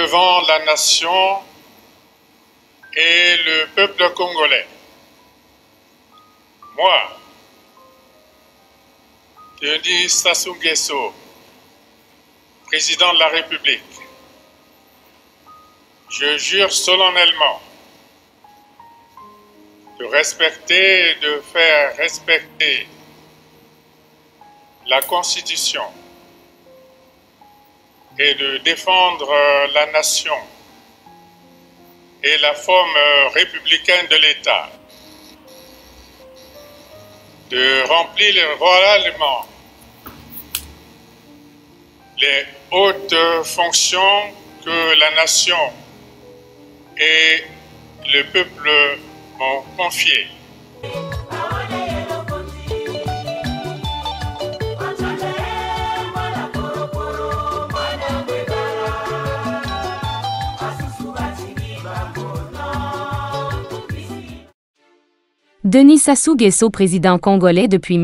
devant la nation et le peuple congolais. Moi, Denis Sassou Nguesso, président de la République, je jure solennellement de respecter et de faire respecter la Constitution et de défendre la nation et la forme républicaine de l'État, de remplir royalement les hautes fonctions que la nation et le peuple m'ont confiées. Denis Sassou Nguesso, président congolais depuis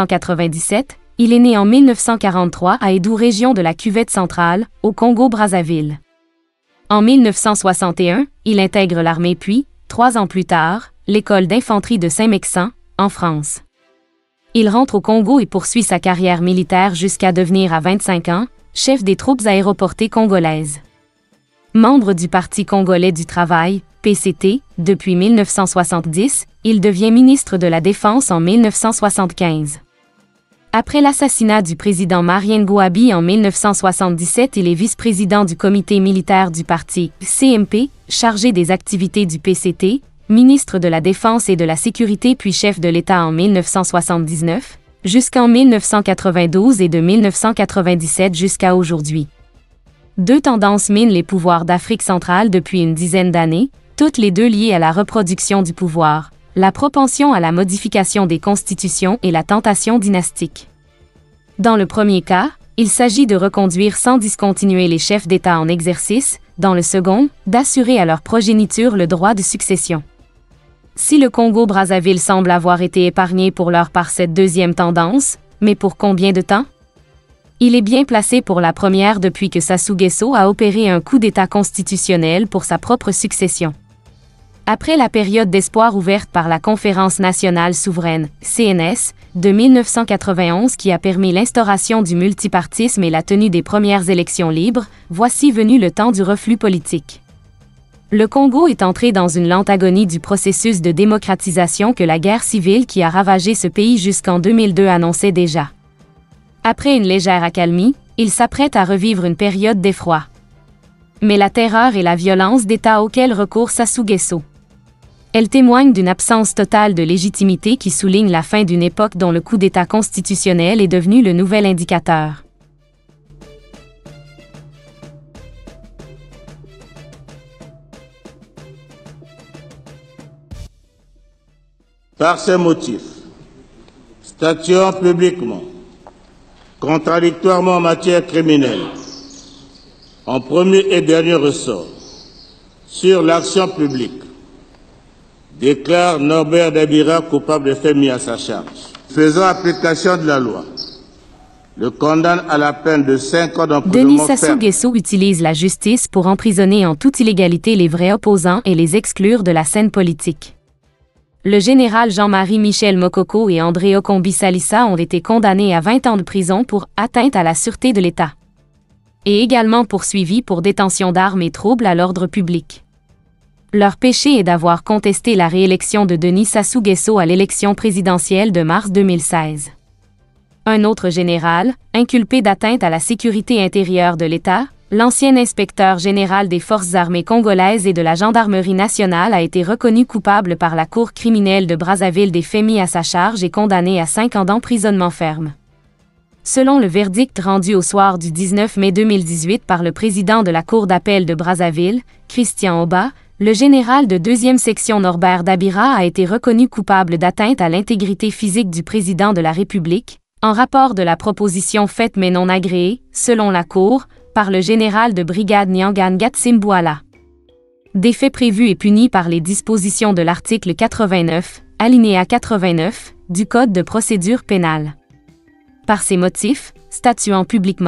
1997, il est né en 1943 à Edou, région de la Cuvette centrale, au Congo-Brazzaville. En 1961, il intègre l'armée puis, 3 ans plus tard, l'école d'infanterie de Saint-Mexan, en France. Il rentre au Congo et poursuit sa carrière militaire jusqu'à devenir à 25 ans, chef des troupes aéroportées congolaises. Membre du Parti congolais du travail, PCT, depuis 1970, il devient ministre de la Défense en 1975. Après l'assassinat du président Marien Ngouabi en 1977, il est vice-président du comité militaire du parti CMP, chargé des activités du PCT, ministre de la Défense et de la Sécurité puis chef de l'État en 1979, jusqu'en 1992 et de 1997 jusqu'à aujourd'hui. 2 tendances minent les pouvoirs d'Afrique centrale depuis une dizaine d'années, toutes les deux liées à la reproduction du pouvoir, la propension à la modification des constitutions et la tentation dynastique. Dans le premier cas, il s'agit de reconduire sans discontinuer les chefs d'État en exercice, dans le second, d'assurer à leur progéniture le droit de succession. Si le Congo-Brazzaville semble avoir été épargné pour l'heure par cette deuxième tendance, mais pour combien de temps? Il est bien placé pour la première depuis que Sassou Nguesso a opéré un coup d'État constitutionnel pour sa propre succession. Après la période d'espoir ouverte par la Conférence nationale souveraine, CNS, de 1991 qui a permis l'instauration du multipartisme et la tenue des premières élections libres, voici venu le temps du reflux politique. Le Congo est entré dans une lente agonie du processus de démocratisation que la guerre civile qui a ravagé ce pays jusqu'en 2002 annonçait déjà. Après une légère accalmie, il s'apprête à revivre une période d'effroi. Mais la terreur et la violence d'État auxquelles recourt Sassou Nguesso. Elle témoigne d'une absence totale de légitimité qui souligne la fin d'une époque dont le coup d'État constitutionnel est devenu le nouvel indicateur. Par ces motifs, statuant publiquement, contradictoirement en matière criminelle, en premier et dernier ressort, sur l'action publique, déclare Norbert Dabira coupable des faits mis à sa charge. Faisant application de la loi, le condamne à la peine de 5 ans d'emprisonnement Denis Sassou Nguesso utilise la justice pour emprisonner en toute illégalité les vrais opposants et les exclure de la scène politique. Le général Jean-Marie Michel Mokoko et André Okombi Salissa ont été condamnés à 20 ans de prison pour atteinte à la sûreté de l'État. Et également poursuivis pour détention d'armes et troubles à l'ordre public. Leur péché est d'avoir contesté la réélection de Denis Sassou Nguesso à l'élection présidentielle de mars 2016. Un autre général, inculpé d'atteinte à la sécurité intérieure de l'État, l'ancien inspecteur général des Forces armées congolaises et de la Gendarmerie nationale a été reconnu coupable par la Cour criminelle de Brazzaville des faits mis à sa charge et condamné à 5 ans d'emprisonnement ferme. Selon le verdict rendu au soir du 19 mai 2018 par le président de la Cour d'appel de Brazzaville, Christian Oba, le général de 2e section Norbert Dabira a été reconnu coupable d'atteinte à l'intégrité physique du président de la République, en rapport de la proposition faite mais non agréée, selon la Cour, par le général de brigade Nyangan Gatsimbouala. Des faits prévus et punis par les dispositions de l'article 89, alinéa 89, du Code de procédure pénale. Par ces motifs, statuant publiquement,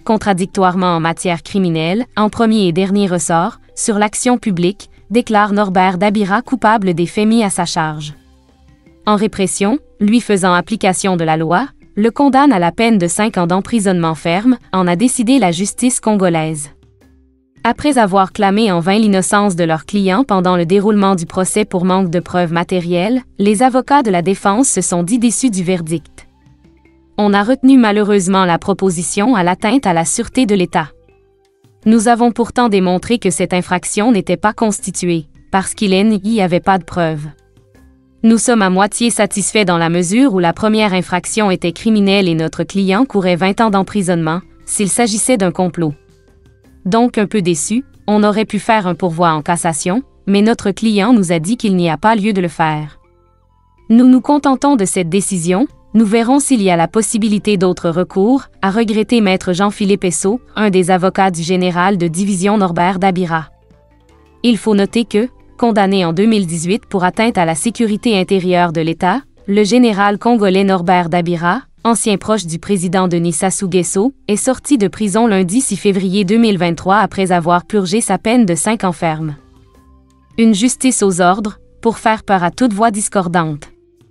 contradictoirement en matière criminelle, en premier et dernier ressort, sur l'action publique, déclare Norbert Dabira coupable des faits mis à sa charge. En répression, lui faisant application de la loi, le condamne à la peine de 5 ans d'emprisonnement ferme, en a décidé la justice congolaise. Après avoir clamé en vain l'innocence de leur client pendant le déroulement du procès pour manque de preuves matérielles, les avocats de la défense se sont dit déçus du verdict. On a retenu malheureusement la proposition à l'atteinte à la sûreté de l'État. Nous avons pourtant démontré que cette infraction n'était pas constituée, parce qu'il n'y avait pas de preuves. Nous sommes à moitié satisfaits dans la mesure où la première infraction était criminelle et notre client courait 20 ans d'emprisonnement, s'il s'agissait d'un complot. Donc un peu déçus, on aurait pu faire un pourvoi en cassation, mais notre client nous a dit qu'il n'y a pas lieu de le faire. Nous nous contentons de cette décision, nous verrons s'il y a la possibilité d'autres recours, a regretté Maître Jean-Philippe Esso, un des avocats du général de division Norbert Dabira. Il faut noter que, condamné en 2018 pour atteinte à la sécurité intérieure de l'État, le général congolais Norbert Dabira, ancien proche du président Denis Sassou Nguesso, est sorti de prison lundi 6 février 2023 après avoir purgé sa peine de 5 ans ferme. Une justice aux ordres, pour faire peur à toute voix discordante.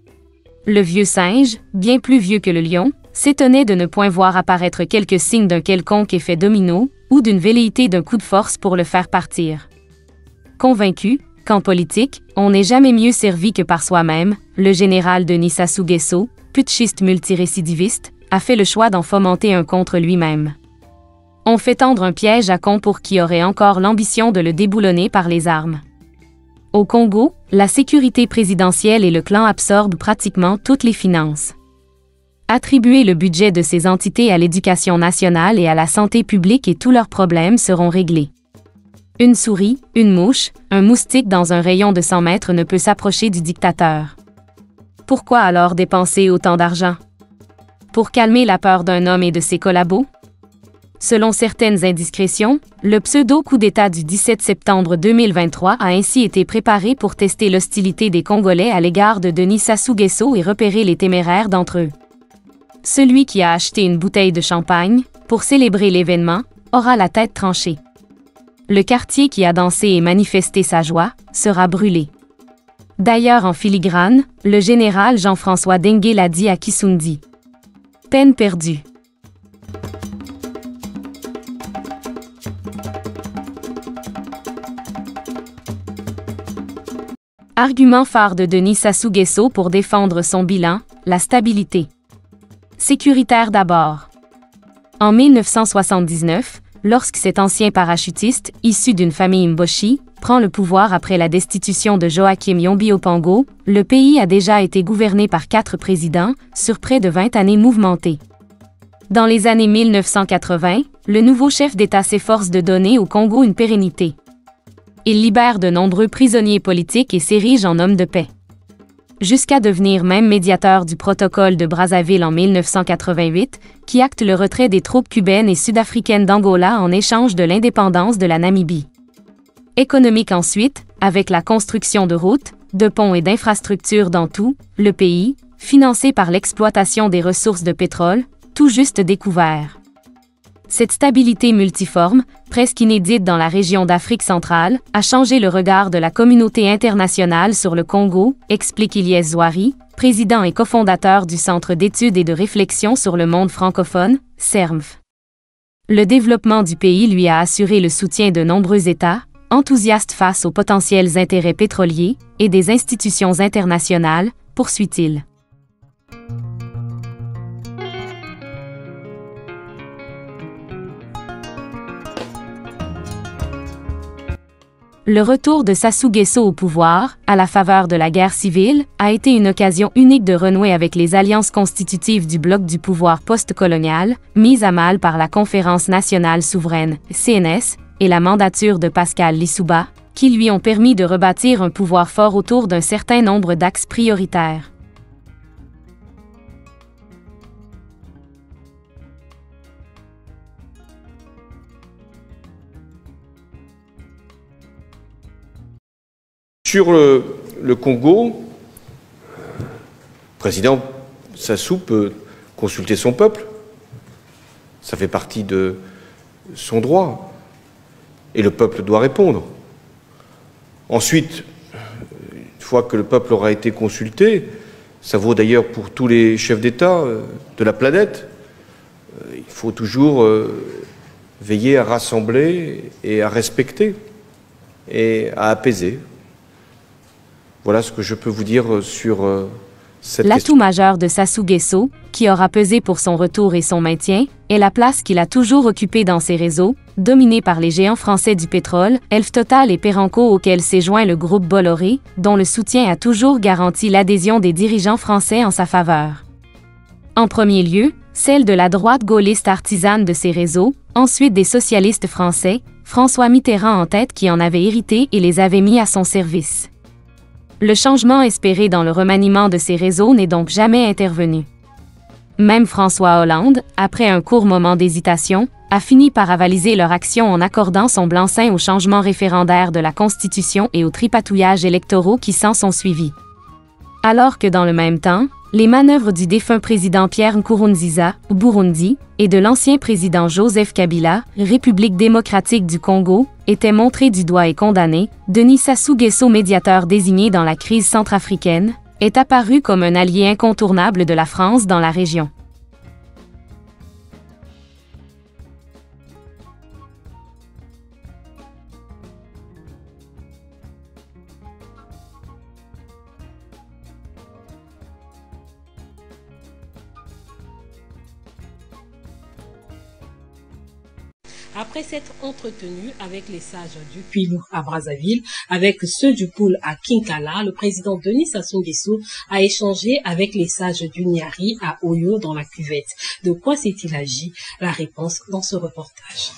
Le vieux singe, bien plus vieux que le lion, s'étonnait de ne point voir apparaître quelques signes d'un quelconque effet domino, ou d'une velléité d'un coup de force pour le faire partir. Convaincu qu'en politique, on n'est jamais mieux servi que par soi-même, le général Denis Sassou Nguesso, putschiste multirécidiviste, a fait le choix d'en fomenter un contre lui-même. On fait tendre un piège à Congo qui aurait encore l'ambition de le déboulonner par les armes. Au Congo, la sécurité présidentielle et le clan absorbent pratiquement toutes les finances. Attribuer le budget de ces entités à l'éducation nationale et à la santé publique et tous leurs problèmes seront réglés. Une souris, une mouche, un moustique dans un rayon de 100 mètres ne peut s'approcher du dictateur. Pourquoi alors dépenser autant d'argent? Pour calmer la peur d'un homme et de ses collabos? Selon certaines indiscrétions, le pseudo-coup d'État du 17 septembre 2023 a ainsi été préparé pour tester l'hostilité des Congolais à l'égard de Denis Sassou Nguesso et repérer les téméraires d'entre eux. Celui qui a acheté une bouteille de champagne, pour célébrer l'événement, aura la tête tranchée. Le quartier qui a dansé et manifesté sa joie sera brûlé. D'ailleurs en filigrane, le général Jean-François Dengue l'a dit à Kisundi. Peine perdue. Argument phare de Denis Sassou Nguesso pour défendre son bilan, la stabilité. Sécuritaire d'abord. En 1979, lorsque cet ancien parachutiste, issu d'une famille Mboshi, prend le pouvoir après la destitution de Joachim Yombi Opango, le pays a déjà été gouverné par 4 présidents, sur près de 20 années mouvementées. Dans les années 1980, le nouveau chef d'État s'efforce de donner au Congo une pérennité. Il libère de nombreux prisonniers politiques et s'érige en homme de paix. Jusqu'à devenir même médiateur du protocole de Brazzaville en 1988, qui acte le retrait des troupes cubaines et sud-africaines d'Angola en échange de l'indépendance de la Namibie. Économique ensuite, avec la construction de routes, de ponts et d'infrastructures dans tout le pays, financé par l'exploitation des ressources de pétrole, tout juste découvert. Cette stabilité multiforme, presque inédite dans la région d'Afrique centrale, a changé le regard de la communauté internationale sur le Congo, explique Ilyes Zouari, président et cofondateur du Centre d'études et de réflexion sur le monde francophone, CERMF. Le développement du pays lui a assuré le soutien de nombreux États, enthousiastes face aux potentiels intérêts pétroliers, et des institutions internationales, poursuit-il. Le retour de Sassou Nguesso au pouvoir, à la faveur de la guerre civile, a été une occasion unique de renouer avec les alliances constitutives du bloc du pouvoir post-colonial, mises à mal par la Conférence nationale souveraine, CNS, et la mandature de Pascal Lissouba, qui lui ont permis de rebâtir un pouvoir fort autour d'un certain nombre d'axes prioritaires. Sur le Congo, le président Sassou peut consulter son peuple. Ça fait partie de son droit. Et le peuple doit répondre. Ensuite, une fois que le peuple aura été consulté, ça vaut d'ailleurs pour tous les chefs d'État de la planète, il faut toujours veiller à rassembler et à respecter et à apaiser. Voilà ce que je peux vous dire sur cette question. L'atout majeur de Sassou Nguesso, qui aura pesé pour son retour et son maintien, est la place qu'il a toujours occupée dans ces réseaux, dominés par les géants français du pétrole, Elf Total et Perenco, auquel s'est joint le groupe Bolloré, dont le soutien a toujours garanti l'adhésion des dirigeants français en sa faveur. En premier lieu, celle de la droite gaulliste artisane de ces réseaux, ensuite des socialistes français, François Mitterrand en tête qui en avait hérité et les avait mis à son service. Le changement espéré dans le remaniement de ces réseaux n'est donc jamais intervenu. Même François Hollande, après un court moment d'hésitation, a fini par avaliser leur action en accordant son blanc-seing au changement référendaire de la Constitution et aux tripatouillages électoraux qui s'en sont suivis. Alors que dans le même temps, les manœuvres du défunt président Pierre Nkurunziza, Burundi, et de l'ancien président Joseph Kabila, République démocratique du Congo, étaient montrées du doigt et condamnées, Denis Sassou Nguesso, médiateur désigné dans la crise centrafricaine, est apparu comme un allié incontournable de la France dans la région. Après s'être entretenu avec les sages du Pile à Brazzaville, avec ceux du Poul à Kinkala, le président Denis Sassou Nguesso a échangé avec les sages du Nyari à Oyo dans la cuvette. De quoi s'est-il agi? La réponse dans ce reportage.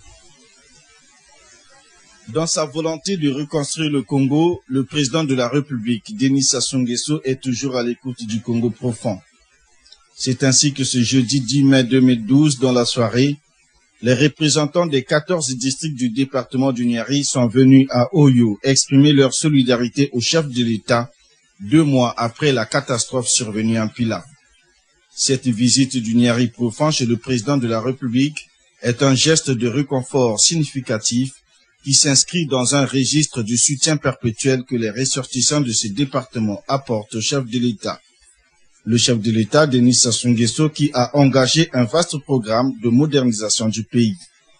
Dans sa volonté de reconstruire le Congo, le président de la République, Denis Sassou Nguesso, est toujours à l'écoute du Congo profond. C'est ainsi que ce jeudi 10 mai 2012, dans la soirée, les représentants des 14 districts du département du Nyari sont venus à Oyo exprimer leur solidarité au chef de l'État 2 mois après la catastrophe survenue en Pila. Cette visite du Nyari profond chez le président de la République est un geste de réconfort significatif qui s'inscrit dans un registre du soutien perpétuel que les ressortissants de ce département apportent au chef de l'État. Le chef de l'État, Denis Sassou Nguesso, qui a engagé un vaste programme de modernisation du pays.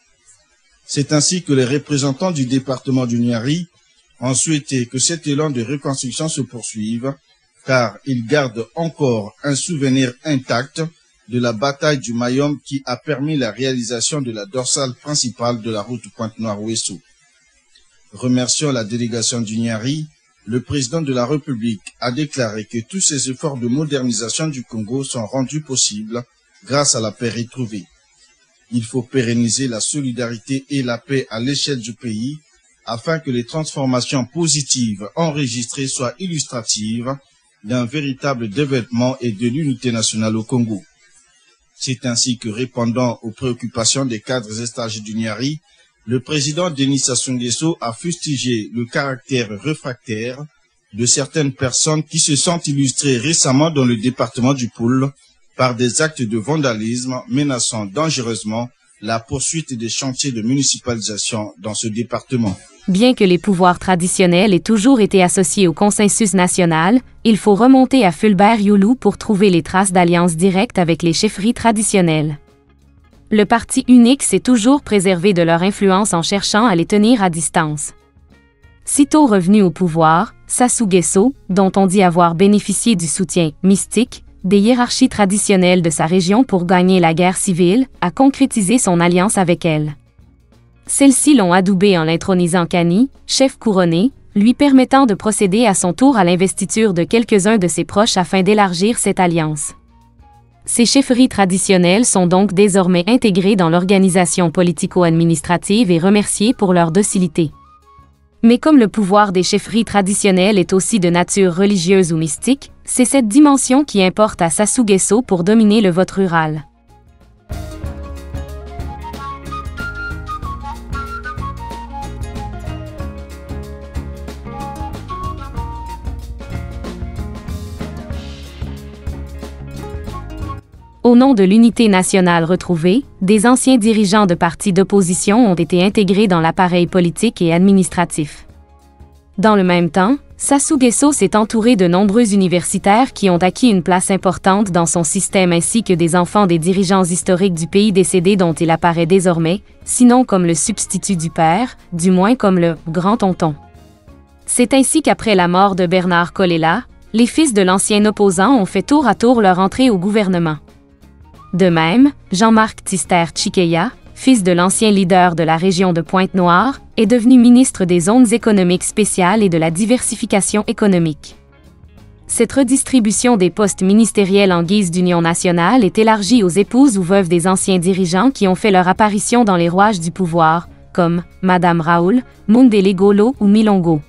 C'est ainsi que les représentants du département du Nyari ont souhaité que cet élan de reconstruction se poursuive, car ils gardent encore un souvenir intact de la bataille du Mayom qui a permis la réalisation de la dorsale principale de la route Pointe-Noire-Ouesso. Remerciant la délégation du Nyari, le président de la République a déclaré que tous ces efforts de modernisation du Congo sont rendus possibles grâce à la paix retrouvée. Il faut pérenniser la solidarité et la paix à l'échelle du pays afin que les transformations positives enregistrées soient illustratives d'un véritable développement et de l'unité nationale au Congo. C'est ainsi que, répondant aux préoccupations des cadres et stagiaires du Nyari, le président Denis Sassou Nguesso a fustigé le caractère réfractaire de certaines personnes qui se sont illustrées récemment dans le département du Poul par des actes de vandalisme menaçant dangereusement la poursuite des chantiers de municipalisation dans ce département. Bien que les pouvoirs traditionnels aient toujours été associés au consensus national, il faut remonter à Fulbert Youlou pour trouver les traces d'alliances directes avec les chefferies traditionnelles. Le parti unique s'est toujours préservé de leur influence en cherchant à les tenir à distance. Sitôt revenu au pouvoir, Sassou Nguesso, dont on dit avoir bénéficié du soutien mystique des hiérarchies traditionnelles de sa région pour gagner la guerre civile, a concrétisé son alliance avec elles. Celles-ci l'ont adoubé en l'intronisant Kani, chef couronné, lui permettant de procéder à son tour à l'investiture de quelques-uns de ses proches afin d'élargir cette alliance. Ces chefferies traditionnelles sont donc désormais intégrées dans l'organisation politico-administrative et remerciées pour leur docilité. Mais comme le pouvoir des chefferies traditionnelles est aussi de nature religieuse ou mystique, c'est cette dimension qui importe à Sassou Nguesso pour dominer le vote rural. Au nom de l'unité nationale retrouvée, des anciens dirigeants de partis d'opposition ont été intégrés dans l'appareil politique et administratif. Dans le même temps, Sassou Nguesso s'est entouré de nombreux universitaires qui ont acquis une place importante dans son système ainsi que des enfants des dirigeants historiques du pays décédés dont il apparaît désormais, sinon comme le substitut du père, du moins comme le « grand-tonton ». C'est ainsi qu'après la mort de Bernard Kolela, les fils de l'ancien opposant ont fait tour à tour leur entrée au gouvernement. De même, Jean-Marc Tister Tchikeya, fils de l'ancien leader de la région de Pointe-Noire, est devenu ministre des Zones économiques spéciales et de la diversification économique. Cette redistribution des postes ministériels en guise d'union nationale est élargie aux épouses ou veuves des anciens dirigeants qui ont fait leur apparition dans les rouages du pouvoir, comme Madame Raoul, Mundele Golo ou Milongo.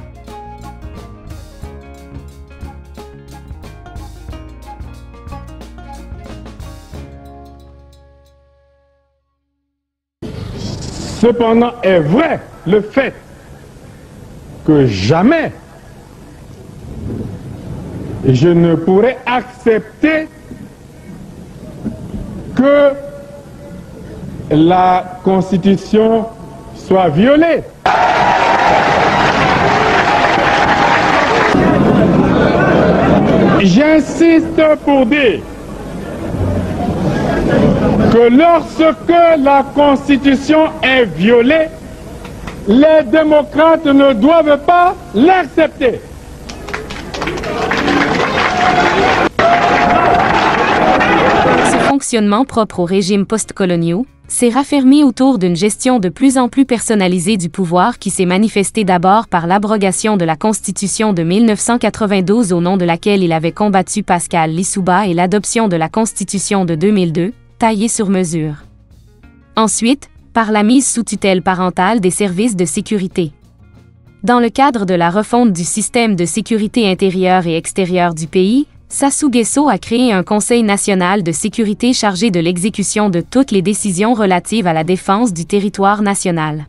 Cependant, est vrai le fait que jamais je ne pourrais accepter que la Constitution soit violée. J'insiste pour dire que lorsque la Constitution est violée, les démocrates ne doivent pas l'accepter. Ce fonctionnement propre aux régimes postcoloniaux s'est raffermi autour d'une gestion de plus en plus personnalisée du pouvoir qui s'est manifestée d'abord par l'abrogation de la Constitution de 1992 au nom de laquelle il avait combattu Pascal Lissouba et l'adoption de la Constitution de 2002, taillée sur mesure. Ensuite, par la mise sous tutelle parentale des services de sécurité. Dans le cadre de la refonte du système de sécurité intérieure et extérieure du pays, Sassou Nguesso a créé un Conseil national de sécurité chargé de l'exécution de toutes les décisions relatives à la défense du territoire national.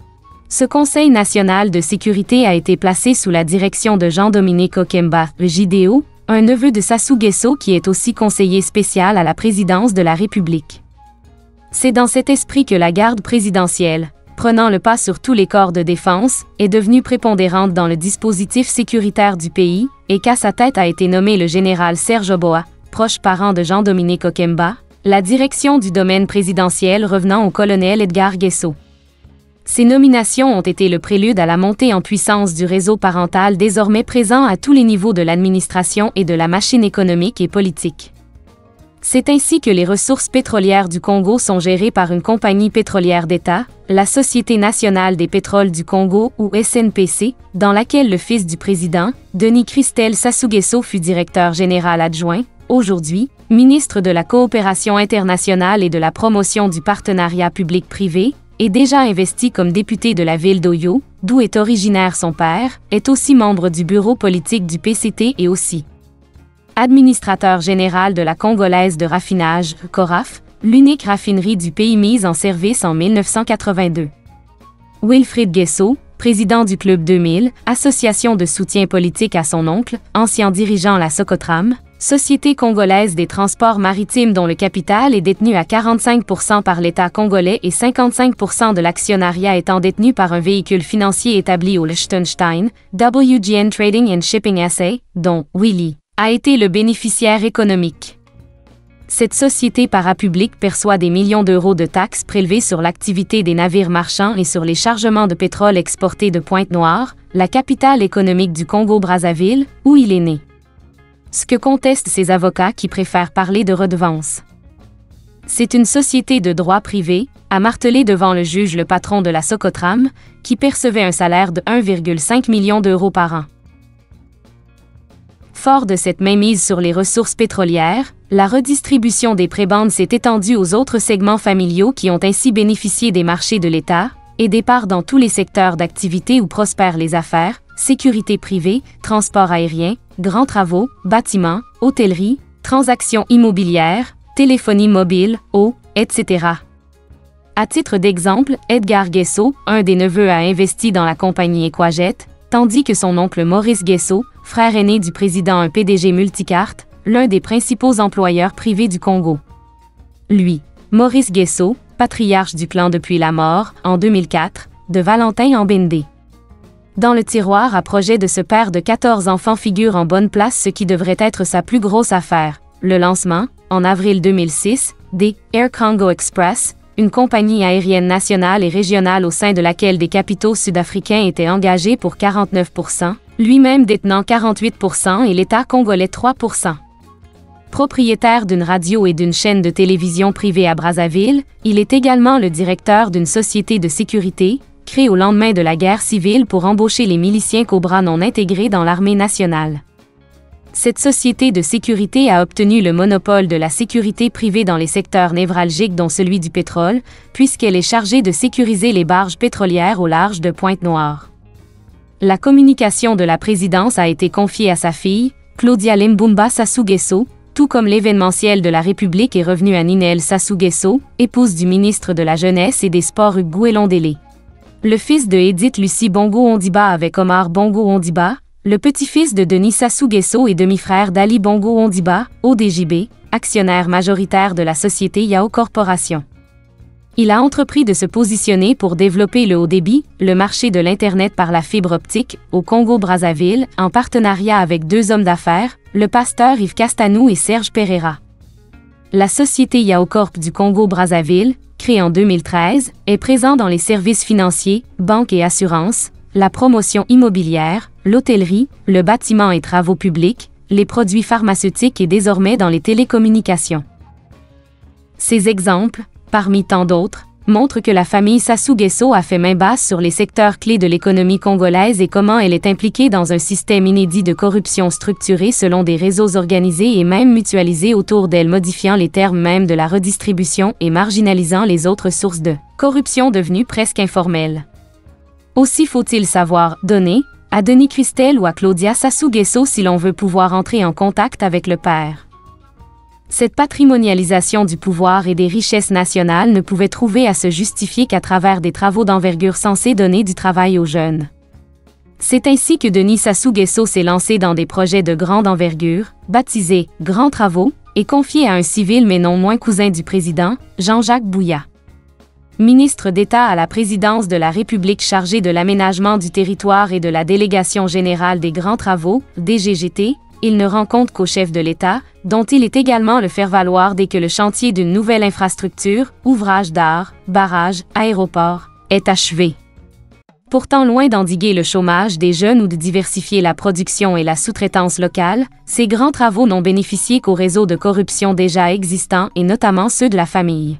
Ce Conseil national de sécurité a été placé sous la direction de Jean-Dominique Okemba, JDO, un neveu de Sassou Nguesso qui est aussi conseiller spécial à la présidence de la République. C'est dans cet esprit que la garde présidentielle, prenant le pas sur tous les corps de défense, est devenue prépondérante dans le dispositif sécuritaire du pays, et qu'à sa tête a été nommé le général Serge Oboa, proche parent de Jean-Dominique Okemba, la direction du domaine présidentiel revenant au colonel Edgar Nguesso. Ces nominations ont été le prélude à la montée en puissance du réseau parental désormais présent à tous les niveaux de l'administration et de la machine économique et politique. C'est ainsi que les ressources pétrolières du Congo sont gérées par une compagnie pétrolière d'État, la Société nationale des pétroles du Congo ou SNPC, dans laquelle le fils du président, Denis Christel Sassou Nguesso fut directeur général adjoint, aujourd'hui, ministre de la Coopération internationale et de la promotion du partenariat public-privé, et déjà investi comme député de la ville d'Oyo, d'où est originaire son père, est aussi membre du bureau politique du PCT et aussi administrateur général de la Congolaise de raffinage, CORAF, l'unique raffinerie du pays mise en service en 1982. Wilfrid Nguesso, président du Club 2000, association de soutien politique à son oncle, ancien dirigeant la Socotram, société congolaise des transports maritimes dont le capital est détenu à 45% par l'État congolais et 55% de l'actionnariat étant détenu par un véhicule financier établi au Liechtenstein, WGN Trading and Shipping SA, dont Willy a été le bénéficiaire économique. Cette société parapublique perçoit des millions d'euros de taxes prélevées sur l'activité des navires marchands et sur les chargements de pétrole exportés de Pointe-Noire, la capitale économique du Congo-Brazzaville, où il est né. Ce que contestent ses avocats qui préfèrent parler de redevance. C'est une société de droit privé, a martelé devant le juge le patron de la Socotram, qui percevait un salaire de 1,5 million d'euros par an. Fort de cette mainmise sur les ressources pétrolières, la redistribution des prébendes s'est étendue aux autres segments familiaux qui ont ainsi bénéficié des marchés de l'État, et des parts dans tous les secteurs d'activité où prospèrent les affaires, sécurité privée, transport aérien, grands travaux, bâtiments, hôtellerie, transactions immobilières, téléphonie mobile, eau, etc. À titre d'exemple, Edgar Nguesso, un des neveux a investi dans la compagnie Equajet, tandis que son oncle Maurice Nguesso, frère aîné du président un PDG multicarte, l'un des principaux employeurs privés du Congo. Lui, Maurice Gesso, patriarche du clan depuis la mort, en 2004, de Valentin Ambende. Dans le tiroir à projet de ce père de 14 enfants figure en bonne place ce qui devrait être sa plus grosse affaire, le lancement, en avril 2006, des Air Congo Express, une compagnie aérienne nationale et régionale au sein de laquelle des capitaux sud-africains étaient engagés pour 49%, lui-même détenant 48% et l'État congolais 3%. Propriétaire d'une radio et d'une chaîne de télévision privée à Brazzaville, il est également le directeur d'une société de sécurité, créée au lendemain de la guerre civile pour embaucher les miliciens Cobra non intégrés dans l'armée nationale. Cette société de sécurité a obtenu le monopole de la sécurité privée dans les secteurs névralgiques dont celui du pétrole, puisqu'elle est chargée de sécuriser les barges pétrolières au large de Pointe-Noire. La communication de la présidence a été confiée à sa fille, Claudia Limbumba Sassou Nguesso, tout comme l'événementiel de la République est revenu à Ninel Sassou Nguesso, épouse du ministre de la Jeunesse et des Sports Hugues Gouelondélé. Le fils de Edith Lucie Bongo Ondiba avec Omar Bongo Ondiba, le petit-fils de Denis Sassou Nguesso et demi-frère d'Ali Bongo Ondiba, ODJB, actionnaire majoritaire de la société Yao Corporation. Il a entrepris de se positionner pour développer le haut débit, le marché de l'Internet par la fibre optique, au Congo-Brazzaville, en partenariat avec deux hommes d'affaires, le pasteur Yves Castanou et Serge Pereira. La société Yao Corp du Congo-Brazzaville, créée en 2013, est présente dans les services financiers, banques et assurances, la promotion immobilière, l'hôtellerie, le bâtiment et travaux publics, les produits pharmaceutiques et désormais dans les télécommunications. Ces exemples, parmi tant d'autres, montrent que la famille Sassou Nguesso a fait main basse sur les secteurs clés de l'économie congolaise et comment elle est impliquée dans un système inédit de corruption structuré selon des réseaux organisés et même mutualisés autour d'elle, modifiant les termes même de la redistribution et marginalisant les autres sources de corruption devenues presque informelles. Aussi faut-il savoir donner à Denis Christel ou à Claudia Sassou Nguesso si l'on veut pouvoir entrer en contact avec le père. Cette patrimonialisation du pouvoir et des richesses nationales ne pouvait trouver à se justifier qu'à travers des travaux d'envergure censés donner du travail aux jeunes. C'est ainsi que Denis Sassou Nguesso s'est lancé dans des projets de grande envergure, baptisés « Grands Travaux » et confiés à un civil mais non moins cousin du président, Jean-Jacques Bouya. Ministre d'État à la présidence de la République chargé de l'aménagement du territoire et de la Délégation générale des Grands Travaux, DGGT, il ne rend compte qu'au chef de l'État, dont il est également le faire-valoir dès que le chantier d'une nouvelle infrastructure, ouvrage d'art, barrage, aéroport, est achevé. Pourtant loin d'endiguer le chômage des jeunes ou de diversifier la production et la sous-traitance locale, ces grands travaux n'ont bénéficié qu'aux réseaux de corruption déjà existants et notamment ceux de la famille.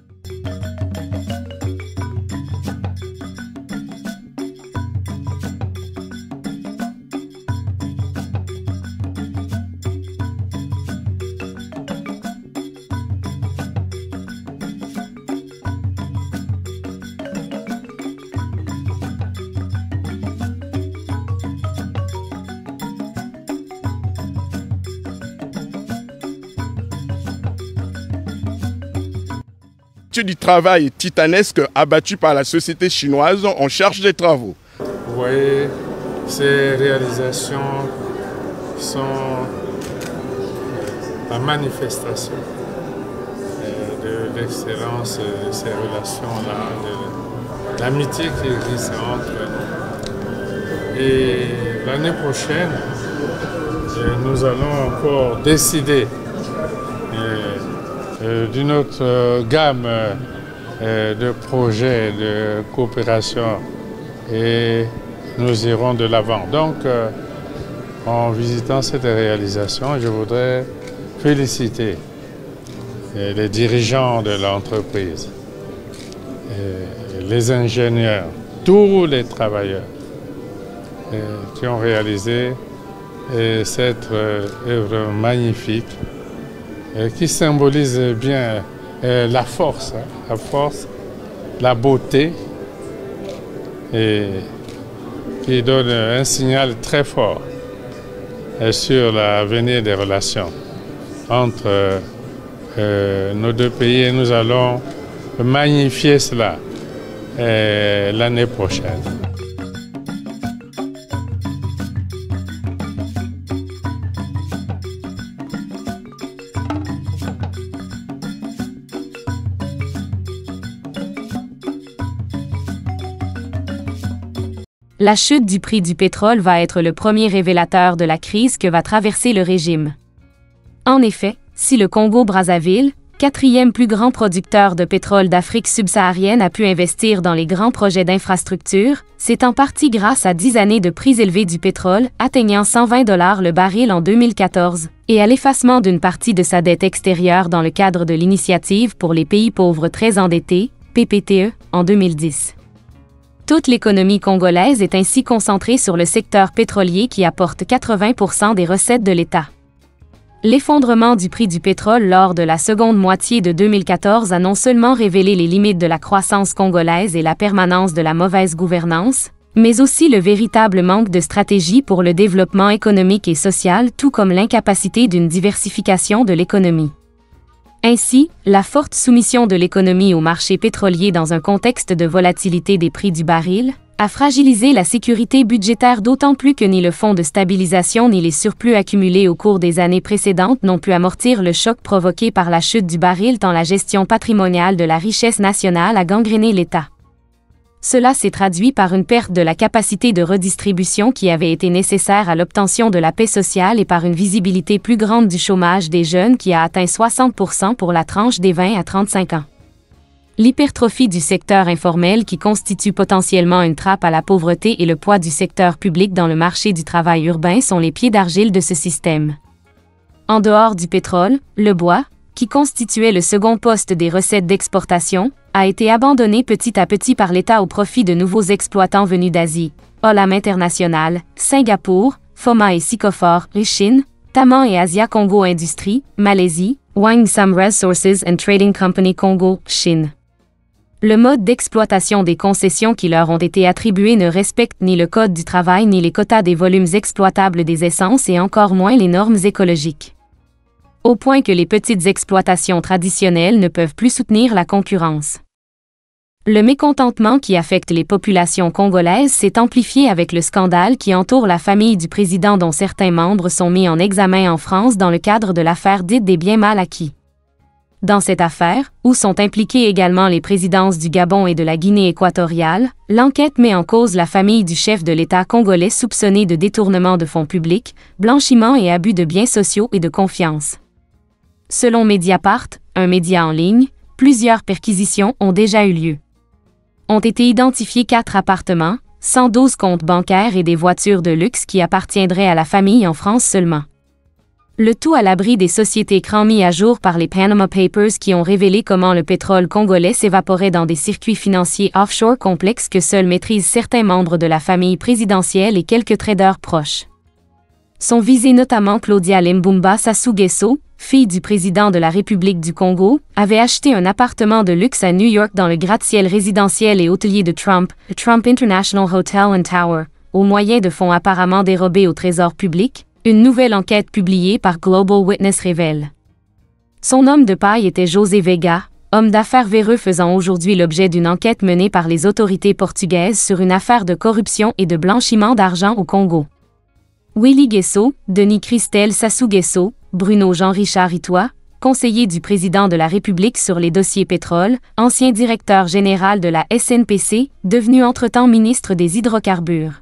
Du travail titanesque abattu par la société chinoise en charge des travaux. Vous voyez, ces réalisations sont la manifestation de l'excellence de ces relations-là, de l'amitié qui existe entre nous. Et l'année prochaine, nous allons encore décider d'une autre gamme de projets de coopération et nous irons de l'avant. Donc, en visitant cette réalisation, je voudrais féliciter les dirigeants de l'entreprise, les ingénieurs, tous les travailleurs qui ont réalisé cette œuvre magnifique qui symbolise bien la force, la beauté, et qui donne un signal très fort sur l'avenir des relations entre nos deux pays, et nous allons magnifier cela l'année prochaine. la chute du prix du pétrole va être le premier révélateur de la crise que va traverser le régime. En effet, si le Congo-Brazzaville, quatrième plus grand producteur de pétrole d'Afrique subsaharienne, a pu investir dans les grands projets d'infrastructure, c'est en partie grâce à 10 années de prix élevés du pétrole, atteignant 120 $ le baril en 2014, et à l'effacement d'une partie de sa dette extérieure dans le cadre de l'initiative pour les pays pauvres très endettés, PPTE, en 2010. Toute l'économie congolaise est ainsi concentrée sur le secteur pétrolier qui apporte 80% des recettes de l'État. L'effondrement du prix du pétrole lors de la seconde moitié de 2014 a non seulement révélé les limites de la croissance congolaise et la permanence de la mauvaise gouvernance, mais aussi le véritable manque de stratégie pour le développement économique et social, tout comme l'incapacité d'une diversification de l'économie. Ainsi, la forte soumission de l'économie au marché pétrolier dans un contexte de volatilité des prix du baril a fragilisé la sécurité budgétaire, d'autant plus que ni le fonds de stabilisation ni les surplus accumulés au cours des années précédentes n'ont pu amortir le choc provoqué par la chute du baril, tant la gestion patrimoniale de la richesse nationale a gangréné l'État. Cela s'est traduit par une perte de la capacité de redistribution qui avait été nécessaire à l'obtention de la paix sociale et par une visibilité plus grande du chômage des jeunes qui a atteint 60% pour la tranche des 20 à 35 ans. L'hypertrophie du secteur informel qui constitue potentiellement une trappe à la pauvreté et le poids du secteur public dans le marché du travail urbain sont les pieds d'argile de ce système. En dehors du pétrole, le bois, qui constituait le second poste des recettes d'exportation, a été abandonné petit à petit par l'État au profit de nouveaux exploitants venus d'Asie, Olam International, Singapour, Foma et Sikofor, Chine, Taman et Asia Congo Industrie, Malaisie, Wang Sam Resources and Trading Company Congo, Chine. Le mode d'exploitation des concessions qui leur ont été attribuées ne respecte ni le Code du travail ni les quotas des volumes exploitables des essences et encore moins les normes écologiques. Au point que les petites exploitations traditionnelles ne peuvent plus soutenir la concurrence. Le mécontentement qui affecte les populations congolaises s'est amplifié avec le scandale qui entoure la famille du président dont certains membres sont mis en examen en France dans le cadre de l'affaire dite des biens mal acquis. Dans cette affaire, où sont impliquées également les présidences du Gabon et de la Guinée équatoriale, l'enquête met en cause la famille du chef de l'État congolais soupçonné de détournement de fonds publics, blanchiment et abus de biens sociaux et de confiance. Selon Mediapart, un média en ligne, plusieurs perquisitions ont déjà eu lieu. Ont été identifiés 4 appartements, 112 comptes bancaires et des voitures de luxe qui appartiendraient à la famille en France seulement. Le tout à l'abri des sociétés écrans mis à jour par les Panama Papers qui ont révélé comment le pétrole congolais s'évaporait dans des circuits financiers offshore complexes que seuls maîtrisent certains membres de la famille présidentielle et quelques traders proches. Sont visés notamment Claudia Limbumba Sassou Nguesso, fille du président de la République du Congo, avait acheté un appartement de luxe à New York dans le gratte-ciel résidentiel et hôtelier de Trump, le Trump International Hotel and Tower, au moyen de fonds apparemment dérobés au trésor public. Une nouvelle enquête publiée par Global Witness révèle. Son homme de paille était José Vega, homme d'affaires véreux faisant aujourd'hui l'objet d'une enquête menée par les autorités portugaises sur une affaire de corruption et de blanchiment d'argent au Congo. Willy Nguesso, Denis Christel Sassou Nguesso, Bruno Jean-Richard Itoa, conseiller du président de la République sur les dossiers pétrole, ancien directeur général de la SNPC, devenu entre-temps ministre des Hydrocarbures.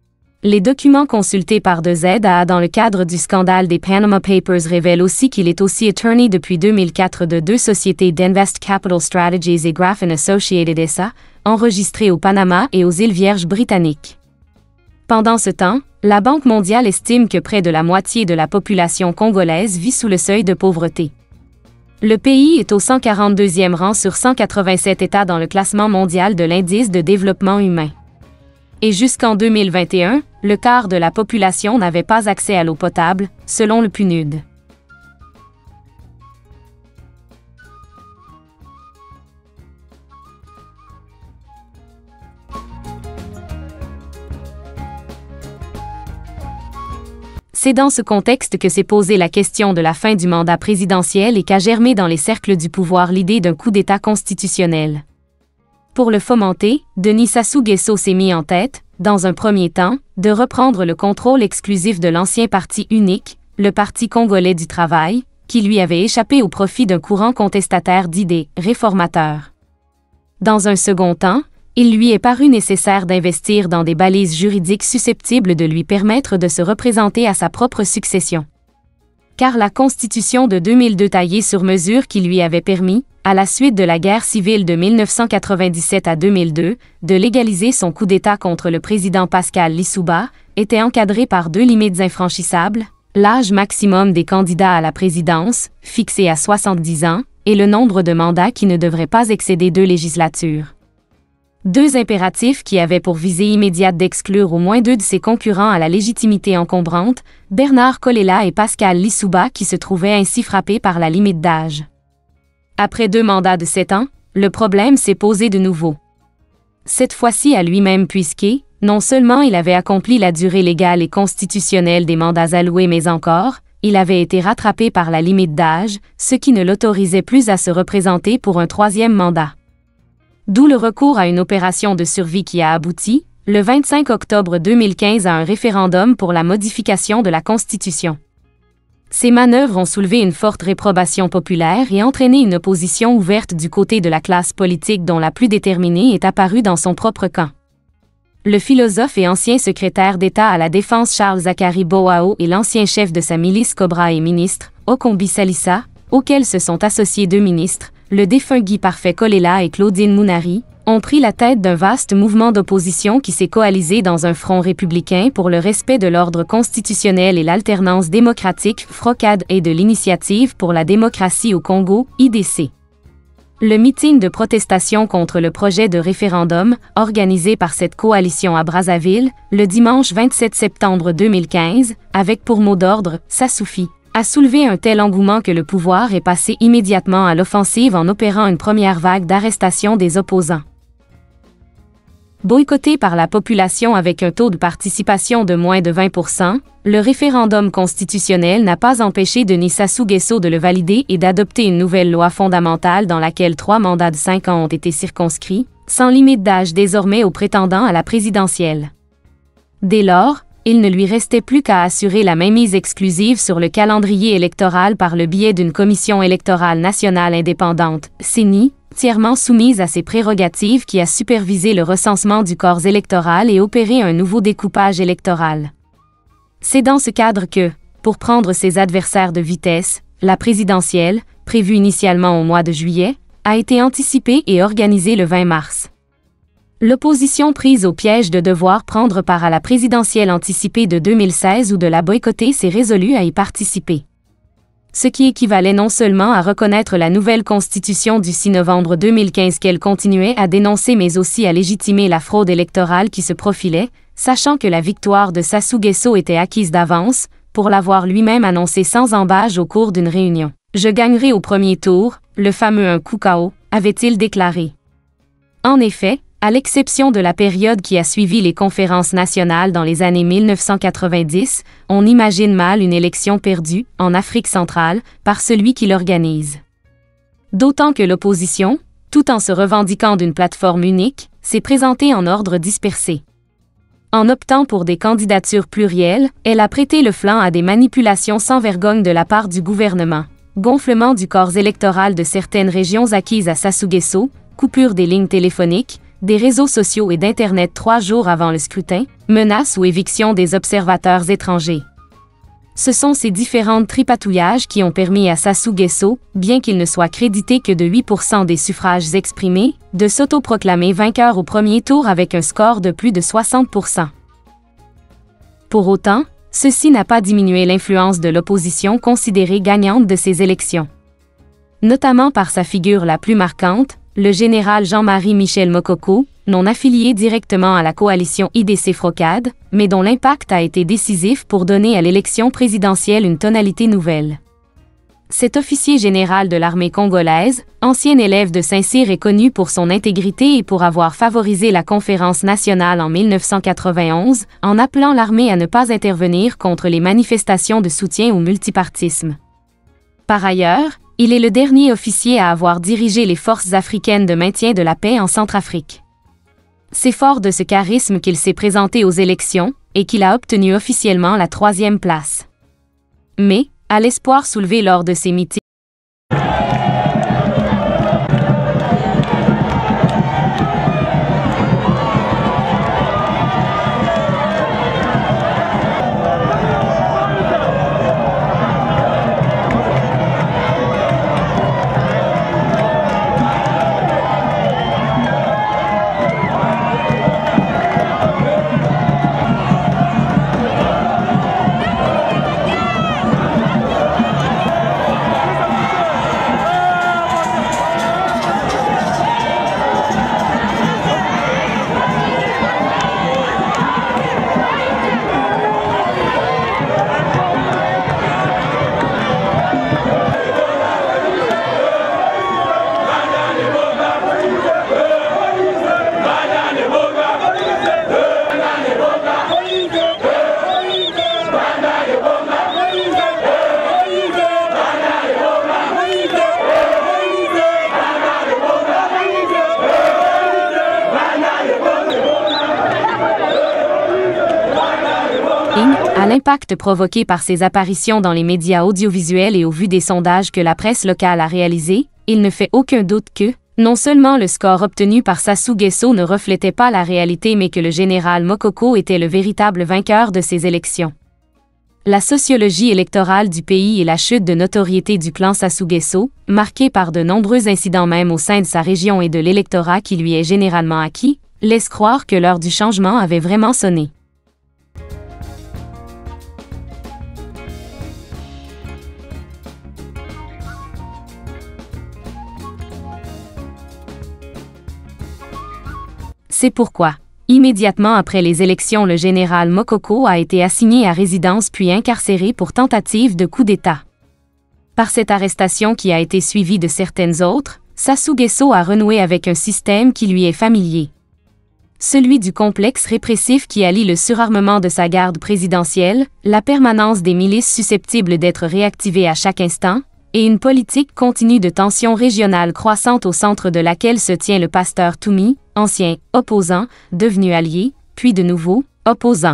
Les documents consultés par 2ZA dans le cadre du scandale des Panama Papers révèlent aussi qu'il est aussi attorney depuis 2004 de 2 sociétés d'Invest Capital Strategies et Graffin Associated SA, enregistrées au Panama et aux îles Vierges britanniques. Pendant ce temps, la Banque mondiale estime que près de la moitié de la population congolaise vit sous le seuil de pauvreté. Le pays est au 142e rang sur 187 États dans le classement mondial de l'indice de développement humain. Et jusqu'en 2021, le quart de la population n'avait pas accès à l'eau potable, selon le PNUD. C'est dans ce contexte que s'est posée la question de la fin du mandat présidentiel et qu'a germé dans les cercles du pouvoir l'idée d'un coup d'État constitutionnel. Pour le fomenter, Denis Sassou Nguesso s'est mis en tête, dans un premier temps, de reprendre le contrôle exclusif de l'ancien parti unique, le Parti congolais du travail, qui lui avait échappé au profit d'un courant contestataire d'idées réformateurs. Dans un second temps, il lui est paru nécessaire d'investir dans des balises juridiques susceptibles de lui permettre de se représenter à sa propre succession. Car la Constitution de 2002 taillée sur mesure qui lui avait permis, à la suite de la guerre civile de 1997 à 2002, de légaliser son coup d'État contre le président Pascal Lissouba, était encadrée par deux limites infranchissables, l'âge maximum des candidats à la présidence, fixé à 70 ans, et le nombre de mandats qui ne devrait pas excéder 2 législatures. Deux impératifs qui avaient pour visée immédiate d'exclure au moins 2 de ses concurrents à la légitimité encombrante, Bernard Kolela et Pascal Lissouba qui se trouvaient ainsi frappés par la limite d'âge. Après 2 mandats de 7 ans, le problème s'est posé de nouveau. Cette fois-ci à lui-même puisque, non seulement il avait accompli la durée légale et constitutionnelle des mandats alloués mais encore, il avait été rattrapé par la limite d'âge, ce qui ne l'autorisait plus à se représenter pour un 3e mandat. D'où le recours à une opération de survie qui a abouti, le 25 octobre 2015 à un référendum pour la modification de la Constitution. Ces manœuvres ont soulevé une forte réprobation populaire et entraîné une opposition ouverte du côté de la classe politique dont la plus déterminée est apparue dans son propre camp. Le philosophe et ancien secrétaire d'État à la Défense Charles Zachary Boao et l'ancien chef de sa milice Cobra et ministre, Okombi Salissa, auxquels se sont associés 2 ministres, le défunt Guy Parfait Kolela et Claudine Mounari, ont pris la tête d'un vaste mouvement d'opposition qui s'est coalisé dans un front républicain pour le respect de l'ordre constitutionnel et l'alternance démocratique FROCAD et de l'Initiative pour la démocratie au Congo, IDC. Le meeting de protestation contre le projet de référendum, organisé par cette coalition à Brazzaville, le dimanche 27 septembre 2015, avec pour mot d'ordre « Ça suffit », a soulevé un tel engouement que le pouvoir est passé immédiatement à l'offensive en opérant une première vague d'arrestation des opposants. Boycotté par la population avec un taux de participation de moins de 20%, le référendum constitutionnel n'a pas empêché Denis Sassou Nguesso de le valider et d'adopter une nouvelle loi fondamentale dans laquelle 3 mandats de 5 ans ont été circonscrits, sans limite d'âge désormais aux prétendants à la présidentielle. Dès lors, il ne lui restait plus qu'à assurer la mainmise exclusive sur le calendrier électoral par le biais d'une commission électorale nationale indépendante, CENI, entièrement soumise à ses prérogatives qui a supervisé le recensement du corps électoral et opéré un nouveau découpage électoral. C'est dans ce cadre que, pour prendre ses adversaires de vitesse, la présidentielle, prévue initialement au mois de juillet, a été anticipée et organisée le 20 mars. L'opposition prise au piège de devoir prendre part à la présidentielle anticipée de 2016 ou de la boycotter s'est résolue à y participer. Ce qui équivalait non seulement à reconnaître la nouvelle constitution du 6 novembre 2015 qu'elle continuait à dénoncer mais aussi à légitimer la fraude électorale qui se profilait, sachant que la victoire de Sassou Nguesso était acquise d'avance, pour l'avoir lui-même annoncé sans embâche au cours d'une réunion. « Je gagnerai au premier tour, le fameux un coup KO », avait-il déclaré. En effet, à l'exception de la période qui a suivi les conférences nationales dans les années 1990, on imagine mal une élection perdue, en Afrique centrale, par celui qui l'organise. D'autant que l'opposition, tout en se revendiquant d'une plateforme unique, s'est présentée en ordre dispersé. En optant pour des candidatures plurielles, elle a prêté le flanc à des manipulations sans vergogne de la part du gouvernement. Gonflement du corps électoral de certaines régions acquises à Sassou Nguesso, coupure des lignes téléphoniques, des réseaux sociaux et d'Internet 3 jours avant le scrutin, menaces ou éviction des observateurs étrangers. Ce sont ces différents tripatouillages qui ont permis à Sassou Nguesso, bien qu'il ne soit crédité que de 8% des suffrages exprimés, de s'autoproclamer vainqueur au premier tour avec un score de plus de 60%. Pour autant, ceci n'a pas diminué l'influence de l'opposition considérée gagnante de ces élections. Notamment par sa figure la plus marquante, le général Jean-Marie Michel Mokoko, non affilié directement à la coalition IDC-FROCAD, mais dont l'impact a été décisif pour donner à l'élection présidentielle une tonalité nouvelle. Cet officier général de l'armée congolaise, ancien élève de Saint-Cyr, est connu pour son intégrité et pour avoir favorisé la conférence nationale en 1991, en appelant l'armée à ne pas intervenir contre les manifestations de soutien au multipartisme. Par ailleurs, il est le dernier officier à avoir dirigé les forces africaines de maintien de la paix en Centrafrique. C'est fort de ce charisme qu'il s'est présenté aux élections et qu'il a obtenu officiellement la 3e place. Mais, à l'espoir soulevé lors de ces meetings, À l'impact provoqué par ses apparitions dans les médias audiovisuels et au vu des sondages que la presse locale a réalisés, il ne fait aucun doute que, non seulement le score obtenu par Sassou Nguesso ne reflétait pas la réalité mais que le général Mokoko était le véritable vainqueur de ces élections. La sociologie électorale du pays et la chute de notoriété du clan Sassou Nguesso, marquée par de nombreux incidents même au sein de sa région et de l'électorat qui lui est généralement acquis, laisse croire que l'heure du changement avait vraiment sonné. C'est pourquoi, immédiatement après les élections, le général Mokoko a été assigné à résidence puis incarcéré pour tentative de coup d'État. Par cette arrestation qui a été suivie de certaines autres, Sassou Nguesso a renoué avec un système qui lui est familier. Celui du complexe répressif qui allie le surarmement de sa garde présidentielle, la permanence des milices susceptibles d'être réactivées à chaque instant, et une politique continue de tensions régionales croissantes au centre de laquelle se tient le pasteur Toumi, ancien opposant, devenu allié, puis de nouveau opposant.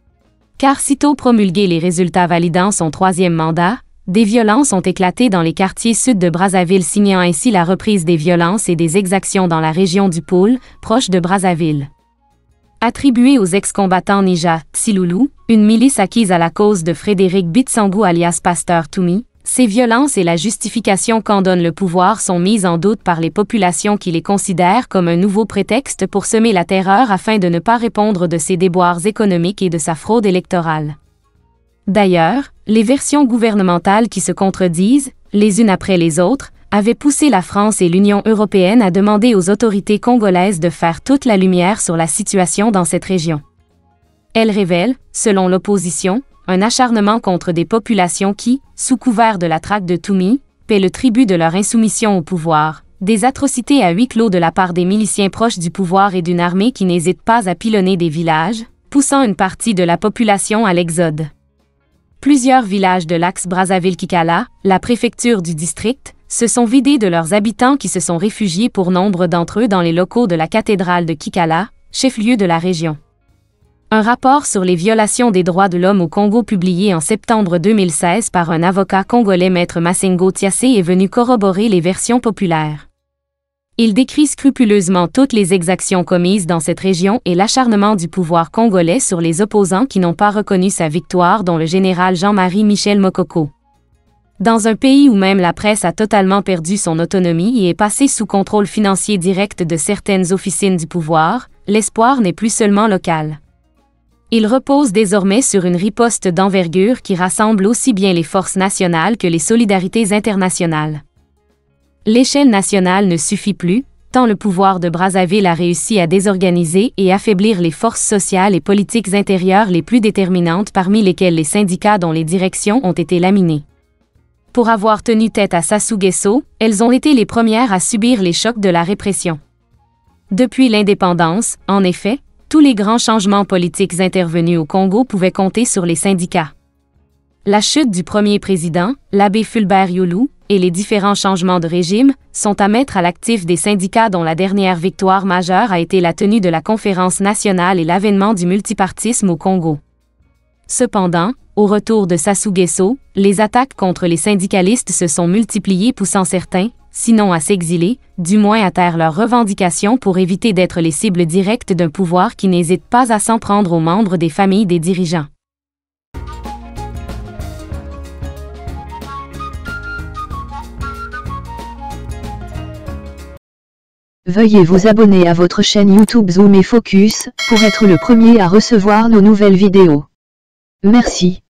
Car sitôt promulgués les résultats validant son troisième mandat, des violences ont éclaté dans les quartiers sud de Brazzaville, signant ainsi la reprise des violences et des exactions dans la région du Pôle, proche de Brazzaville. Attribuée aux ex-combattants Nija Tsiloulou, une milice acquise à la cause de Frédéric Bitsangou alias Pasteur Toumi, ces violences et la justification qu'en donne le pouvoir sont mises en doute par les populations qui les considèrent comme un nouveau prétexte pour semer la terreur afin de ne pas répondre de ses déboires économiques et de sa fraude électorale. D'ailleurs, les versions gouvernementales qui se contredisent, les unes après les autres, avaient poussé la France et l'Union européenne à demander aux autorités congolaises de faire toute la lumière sur la situation dans cette région. Elles révèlent, selon l'opposition, un acharnement contre des populations qui, sous couvert de la traque de Toumi, paient le tribut de leur insoumission au pouvoir, des atrocités à huis clos de la part des miliciens proches du pouvoir et d'une armée qui n'hésite pas à pilonner des villages, poussant une partie de la population à l'exode. Plusieurs villages de l'axe Brazzaville-Kikala, la préfecture du district, se sont vidés de leurs habitants qui se sont réfugiés pour nombre d'entre eux dans les locaux de la cathédrale de Kikala, chef-lieu de la région. Un rapport sur les violations des droits de l'homme au Congo publié en septembre 2016 par un avocat congolais, Maître Massengo Tiassé, est venu corroborer les versions populaires. Il décrit scrupuleusement toutes les exactions commises dans cette région et l'acharnement du pouvoir congolais sur les opposants qui n'ont pas reconnu sa victoire, dont le général Jean-Marie Michel Mokoko. Dans un pays où même la presse a totalement perdu son autonomie et est passée sous contrôle financier direct de certaines officines du pouvoir, l'espoir n'est plus seulement local. Il repose désormais sur une riposte d'envergure qui rassemble aussi bien les forces nationales que les solidarités internationales. L'échelle nationale ne suffit plus, tant le pouvoir de Brazzaville a réussi à désorganiser et affaiblir les forces sociales et politiques intérieures les plus déterminantes, parmi lesquelles les syndicats dont les directions ont été laminées. Pour avoir tenu tête à Sassou Nguesso, elles ont été les premières à subir les chocs de la répression. Depuis l'indépendance, en effet, tous les grands changements politiques intervenus au Congo pouvaient compter sur les syndicats. La chute du premier président, l'abbé Fulbert Yulu, et les différents changements de régime sont à mettre à l'actif des syndicats, dont la dernière victoire majeure a été la tenue de la conférence nationale et l'avènement du multipartisme au Congo. Cependant, au retour de Sassou Nguesso, les attaques contre les syndicalistes se sont multipliées, poussant certains, sinon à s'exiler, du moins à taire leurs revendications pour éviter d'être les cibles directes d'un pouvoir qui n'hésite pas à s'en prendre aux membres des familles des dirigeants. Veuillez vous abonner à votre chaîne YouTube Zoom et Focus pour être le premier à recevoir nos nouvelles vidéos. Merci.